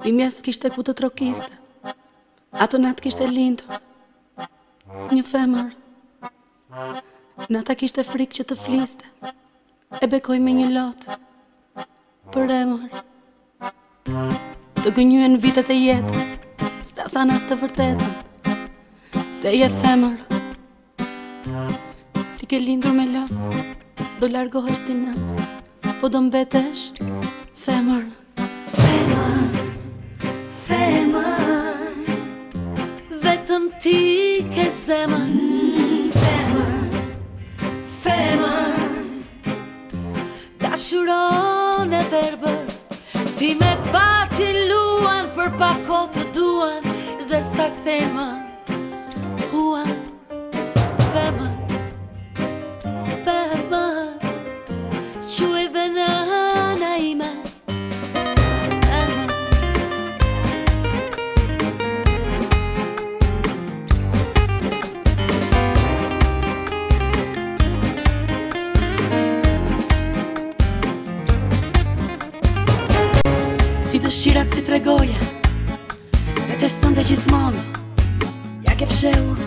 Imja s'kishte ku të trokiste, ato natë kishte lindur një femër. Nata kishte frikë që të fliste, e bekoj me një lotë për emër. Të gënjyen vitet e jetës, s'ta than as të vërtetën, se je femër. Ti ke lindur me lotë, do largohesh si natë, po do mbetesh femër. Vetëm ti ke zemër. Femër dashuron e verbër, ti me pati luan, për pak kohë të duan, dhe s'ta kthejmën huan. Femër, quaj dhe nana ime. Ti dëshirat si tregoje, veteston dhe gjithmonë, ja ke fshehur.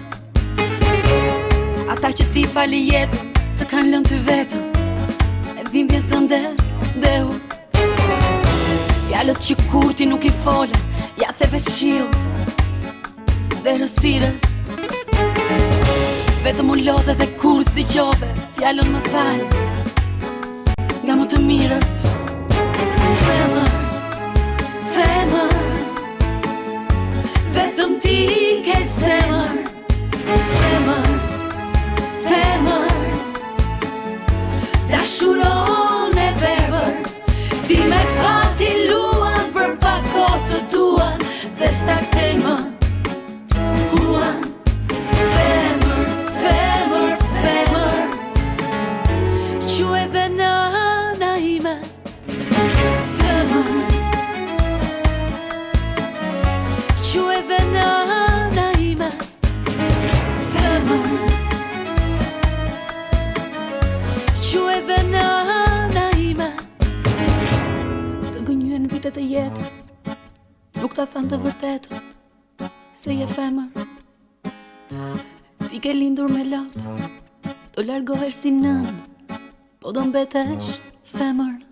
Ata që ti fali jetën, të kanë lënë ty vetëm, e dhimbjen tënde deu. Fjalët që kur ti nuk i fole, ja the veç shiut dhe rësirës. Vetëm u lodhe dhe kur s'dëgjove, fjalën më fal nga më të mirët. Vetëm ti ke zemër. Femër dashuron e verbër, ti me pati luan, për pak kohë të duan, dhe s'ta kthejmën huan. Femër quaj dhe nana ime. Quaj dhe nana ime. Quaj dhe nana ime. Të gënjyen vitet e jetës, nuk ta than të vërtetën, se je femër. Ti ke lindur me lotë, do largohesh si nën, po do mbetesh femër.